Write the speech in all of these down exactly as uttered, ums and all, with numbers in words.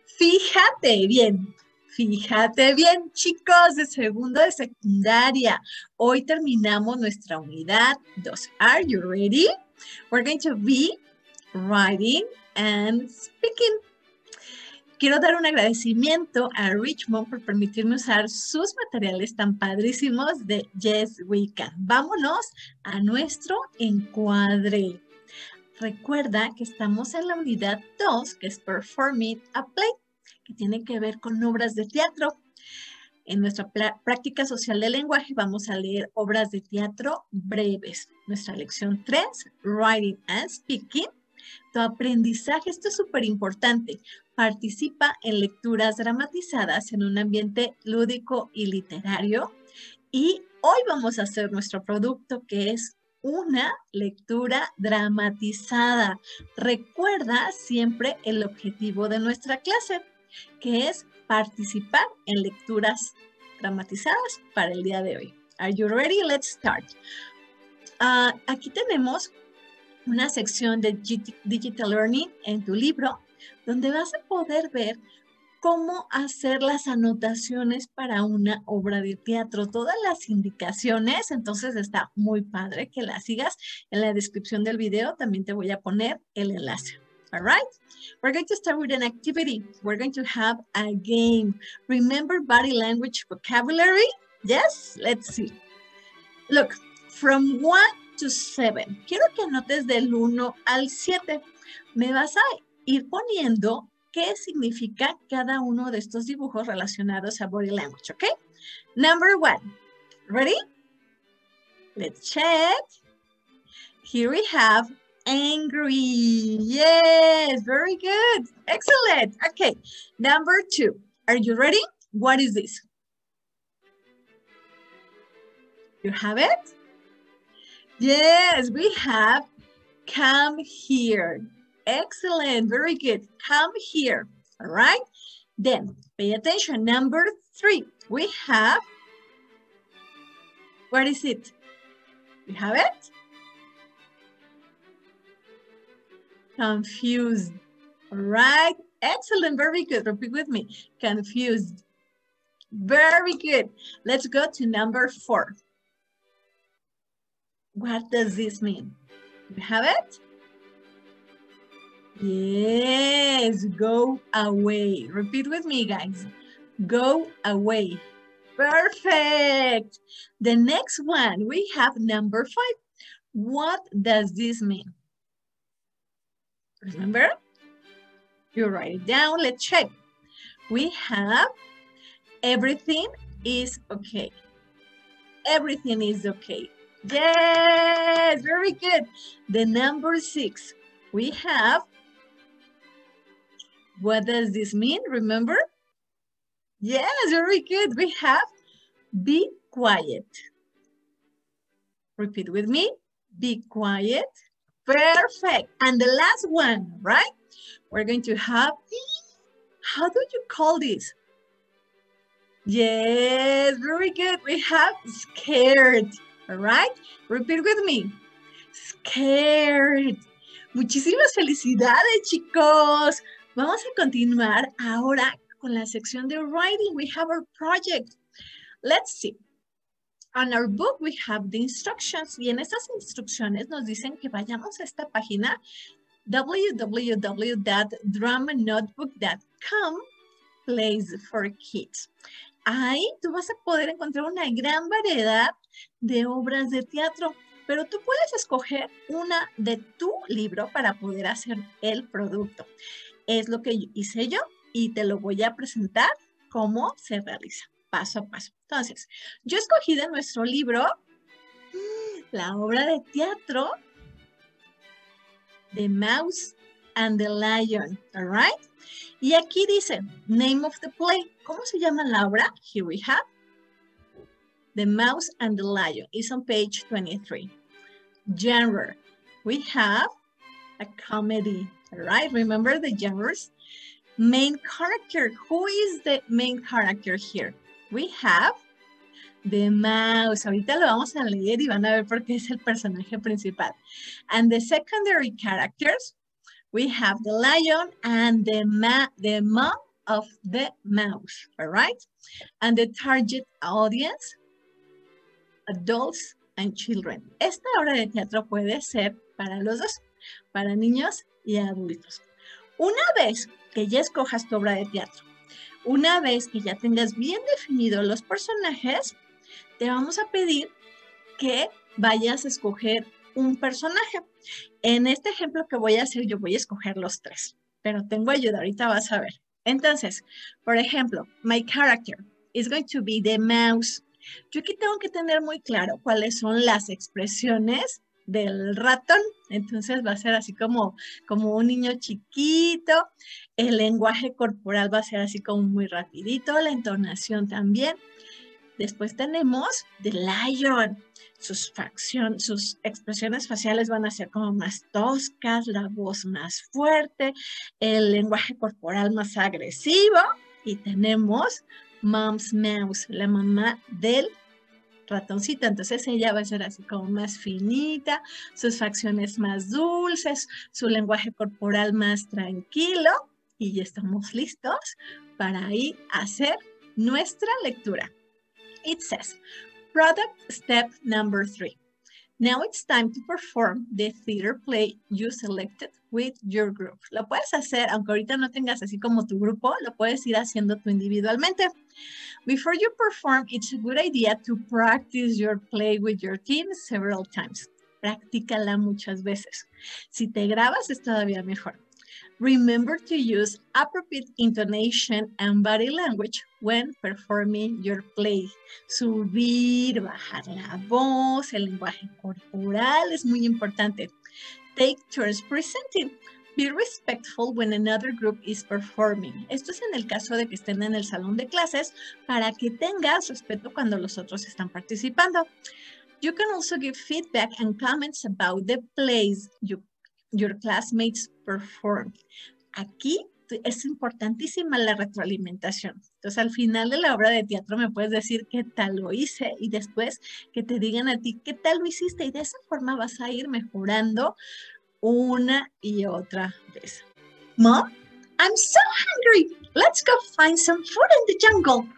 Fíjate bien, fíjate bien, chicos de segundo de secundaria. Hoy terminamos nuestra unidad dos. Are you ready? We're going to be writing and speaking. Quiero dar un agradecimiento a Richmond por permitirme usar sus materiales tan padrísimos de Yes We Can. Vámonos a nuestro encuadre. Recuerda que estamos en la unidad dos, que es Performing a Play, que tiene que ver con obras de teatro. En nuestra práctica social del lenguaje vamos a leer obras de teatro breves. Nuestra lección tres, Writing and Speaking. Tu aprendizaje, esto es súper importante. Participa en lecturas dramatizadas en un ambiente lúdico y literario. Y hoy vamos a hacer nuestro producto, que es una lectura dramatizada. Recuerda siempre el objetivo de nuestra clase, que es participar en lecturas dramatizadas para el día de hoy. Are you ready? Let's start. Uh, aquí tenemos una sección de Digital Learning en tu libro, donde vas a poder ver cómo hacer las anotaciones para una obra de teatro, todas las indicaciones. Entonces está muy padre que las sigas. En la descripción del video también te voy a poner el enlace. All right, we're going to start with an activity. We're going to have a game. Remember body language vocabulary? Yes, let's see. Look, from one to seven. Quiero que anotes del uno al siete. Me vas a ir poniendo qué significa cada uno de estos dibujos relacionados a body language, ¿ok? Number one. Ready? Let's check. Here we have angry. Yes, very good. Excellent. Okay, number two. Are you ready? What is this? You have it? Yes, we have come here. Excellent, very good. Come here, all right? Then, pay attention. Number three, we have, what is it? You have it? Confused, all right? Excellent, very good. Repeat with me. Confused. Very good. Let's go to number four. What does this mean? You have it? Yes, go away. Repeat with me, guys. Go away. Perfect. The next one, we have number five. What does this mean? Remember? You write it down. Let's check. We have everything is okay. Everything is okay. Yes, very good. The number six, we have, what does this mean? Remember? Yes, very good. We have be quiet. Repeat with me. Be quiet. Perfect. And the last one, right? We're going to have, how do you call this? Yes, very good. We have scared. All right, repeat with me. Scared. Muchísimas felicidades, chicos. Vamos a continuar ahora con la sección de writing. We have our project. Let's see. On our book, we have the instructions. Y en estas instrucciones nos dicen que vayamos a esta página w w w dot drama notebook dot com, Place for Kids. Ahí tú vas a poder encontrar una gran variedad de obras de teatro, pero tú puedes escoger una de tu libro para poder hacer el producto. Es lo que hice yo y te lo voy a presentar cómo se realiza, paso a paso. Entonces, yo escogí de nuestro libro la obra de teatro The Mouse and the Lion, all right? Y aquí dice, name of the play. ¿Cómo se llama la obra? Here we have The Mouse and the Lion. It's on page twenty-three. Genre. We have a comedy, all right? Remember the genres? Main character. Who is the main character here? We have the mouse. Ahorita lo vamos a leer y van a ver por qué es el personaje principal. And the secondary characters, we have the lion and the, ma the mom of the Mouse, all right? And the target audience, adults and children. Esta obra de teatro puede ser para los dos, para niños y adultos. Una vez que ya escojas tu obra de teatro, una vez que ya tengas bien definidos los personajes, te vamos a pedir que vayas a escoger un personaje. En este ejemplo que voy a hacer, yo voy a escoger los tres, pero tengo ayuda, ahorita vas a ver. Entonces, por ejemplo, my character is going to be the mouse. Yo aquí tengo que tener muy claro cuáles son las expresiones del ratón. Entonces va a ser así como, como un niño chiquito. El lenguaje corporal va a ser así como muy rapidito, la entonación también. Después tenemos the lion. Sus, facción, sus expresiones faciales van a ser como más toscas, la voz más fuerte, el lenguaje corporal más agresivo. Y tenemos Mom's Mouse, la mamá del ratoncito. Entonces ella va a ser así como más finita, sus facciones más dulces, su lenguaje corporal más tranquilo. Y ya estamos listos para ir a hacer nuestra lectura. It says, product step number three. Now it's time to perform the theater play you selected with your group. Lo puedes hacer, aunque ahorita no tengas así como tu grupo, lo puedes ir haciendo tú individualmente. Before you perform, it's a good idea to practice your play with your team several times. Practícala muchas veces. Si te grabas es todavía mejor. Remember to use appropriate intonation and body language when performing your play. Subir, bajar la voz, el lenguaje corporal es muy importante. Take turns presenting. Be respectful when another group is performing. Esto es en el caso de que estén en el salón de clases para que tengas respeto cuando los otros están participando. You can also give feedback and comments about the plays you your classmates perform. Aquí es importantísima la retroalimentación. Entonces, al final de la obra de teatro me puedes decir qué tal lo hice y después que te digan a ti qué tal lo hiciste y de esa forma vas a ir mejorando una y otra vez. Mom, I'm so hungry. Let's go find some food in the jungle.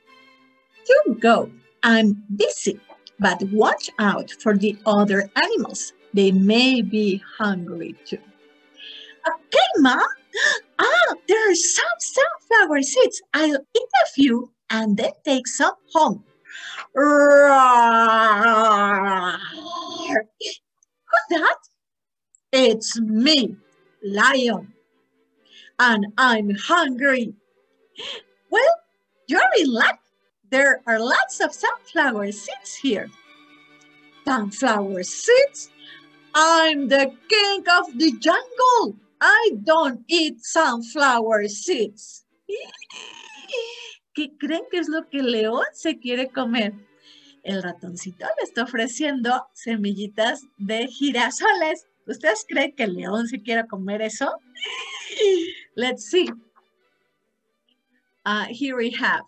You go. I'm busy, but watch out for the other animals. They may be hungry too. Okay, Mom. Ah, there are some sunflower seeds. I'll eat a few and then take some home. Who's that? It's me, Lion. And I'm hungry. Well, you're in luck. There are lots of sunflower seeds here. Sunflower seeds? I'm the king of the jungle. I don't eat sunflower seeds. ¿Qué creen que es lo que el león se quiere comer? El ratoncito le está ofreciendo semillitas de girasoles. ¿Ustedes creen que el león se quiere comer eso? Let's see. Uh, here we have.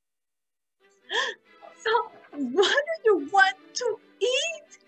So, what do you want to eat?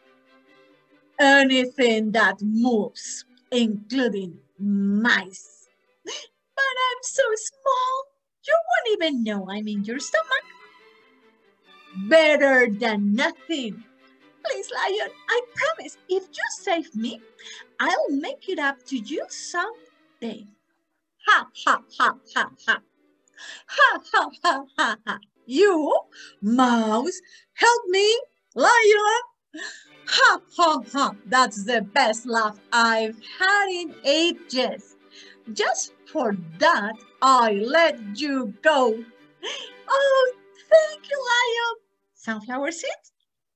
Anything that moves, including mice. But I'm so small, you won't even know I'm in your stomach. Better than nothing. Please, Lion, I promise, if you save me, I'll make it up to you someday. Ha, ha, ha, ha, ha. Ha, ha, ha, ha, ha. You, mouse, help me, Lion. Ha, ha, ha. That's the best laugh I've had in ages. Just for that, I let you go. Oh, thank you, Lion. Sunflower seeds?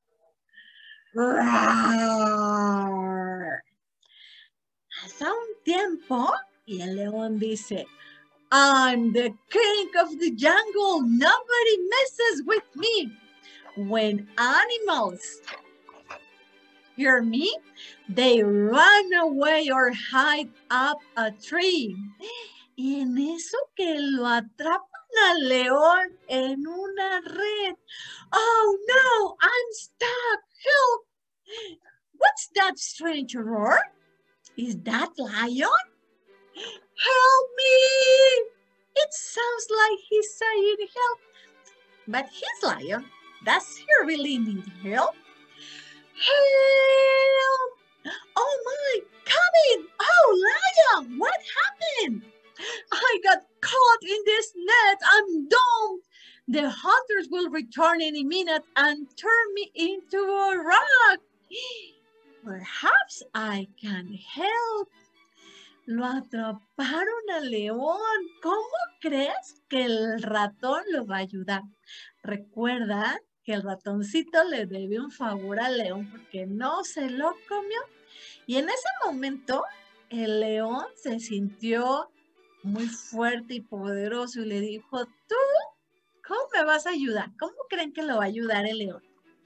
Pasa un tiempo y el león dice, I'm the king of the jungle. Nobody messes with me. When animals hear me, they run away or hide up a tree. Y en eso que lo atrapan al león en una red. Oh no, I'm stuck. Help. What's that strange roar? Is that Lion? Help me! It's sounds like he's saying help. But his lion, does he really need help? Help! Oh my, coming! Oh, lion, what happened? I got caught in this net. I'm doomed. The hunters will return any minute and turn me into a rock. Perhaps I can help. Lo atraparon al león. ¿Cómo crees que el ratón lo va a ayudar? Recuerda que el ratoncito le debe un favor al león porque no se lo comió. Y en ese momento el león se sintió muy fuerte y poderoso y le dijo, ¿tú cómo me vas a ayudar? ¿Cómo creen que lo va a ayudar el león?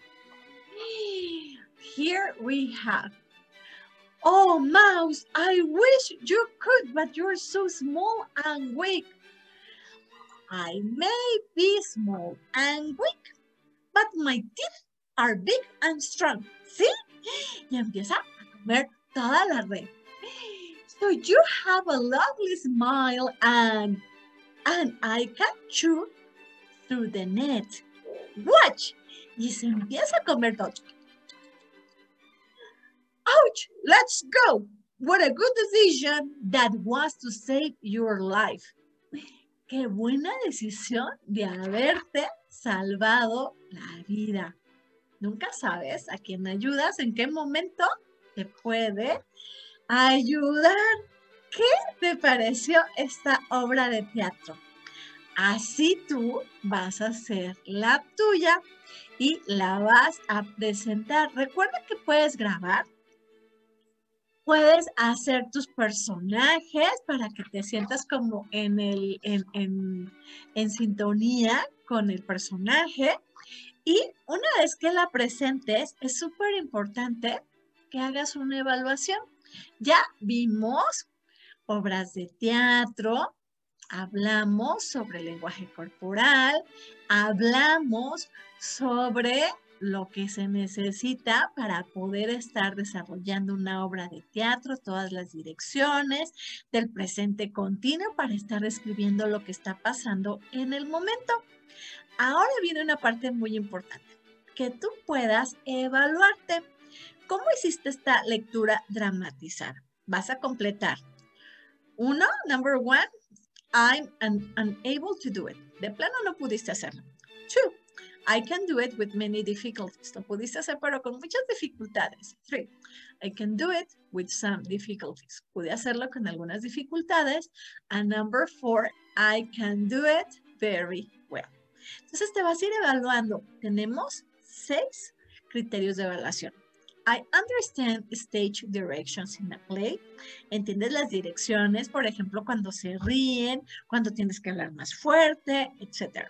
Here we have, oh, mouse, I wish you could, but you're so small and weak. I may be small and weak, but my teeth are big and strong. ¿Sí? Y empieza a comer toda la red. So you have a lovely smile and, and I can chew through the net. Watch. Y se empieza a comer todo. Ouch, let's go. What a good decision that was to save your life. Qué buena decisión de haberte salvado la vida. Nunca sabes a quién ayudas, en qué momento te puede ayudar. ¿Qué te pareció esta obra de teatro? Así tú vas a hacer la tuya y la vas a presentar. Recuerda que puedes grabar. Puedes hacer tus personajes para que te sientas como en, el, en, en, en sintonía con el personaje. Y una vez que la presentes, es súper importante que hagas una evaluación. Ya vimos obras de teatro, hablamos sobre el lenguaje corporal, hablamos sobre lo que se necesita para poder estar desarrollando una obra de teatro, todas las direcciones del presente continuo para estar describiendo lo que está pasando en el momento. Ahora viene una parte muy importante, que tú puedas evaluarte. ¿Cómo hiciste esta lectura dramatizada? Vas a completar. Uno, number one, I'm un unable to do it. De plano no pudiste hacerlo. Two, I can do it with many difficulties. Lo pudiste hacer, pero con muchas dificultades. Three, I can do it with some difficulties. Pude hacerlo con algunas dificultades. And number four, I can do it very well. Entonces te vas a ir evaluando. Tenemos seis criterios de evaluación. I understand stage directions in a play. Entiendes las direcciones, por ejemplo, cuando se ríen, cuando tienes que hablar más fuerte, etcétera.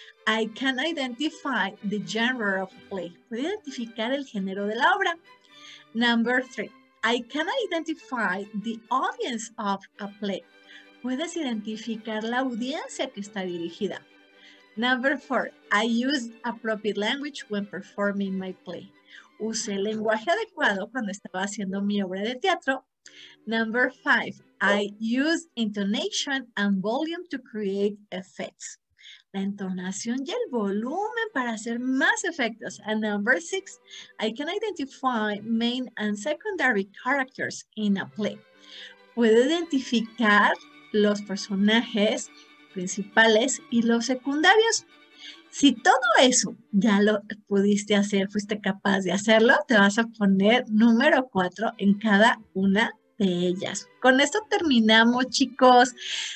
I can identify the genre of a play. Puedo identificar el género de la obra. Number three, I can identify the audience of a play. Puedes identificar la audiencia que está dirigida. Number four, I use appropriate language when performing my play. Usé el lenguaje adecuado cuando estaba haciendo mi obra de teatro. Number five, I use intonation and volume to create effects. La entonación y el volumen para hacer más efectos. And number six, I can identify main and secondary characters in a play. Puedo identificar los personajes principales y los secundarios. Si todo eso ya lo pudiste hacer, fuiste capaz de hacerlo, te vas a poner número cuatro en cada una de ellas. Con esto terminamos, chicos.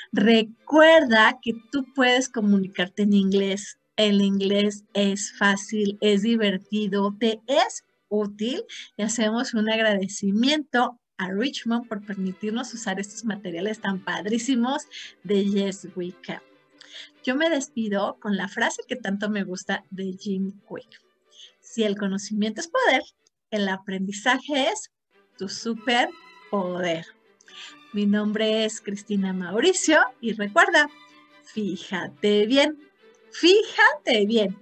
Recuerda que tú puedes comunicarte en inglés. El inglés es fácil, es divertido, te es útil y hacemos un agradecimiento a Richmond por permitirnos usar estos materiales tan padrísimos de Yes We Can. Yo me despido con la frase que tanto me gusta de Jim Quick. Si el conocimiento es poder, el aprendizaje es tu superpoder. Mi nombre es Cristina Mauricio y recuerda, fíjate bien, fíjate bien.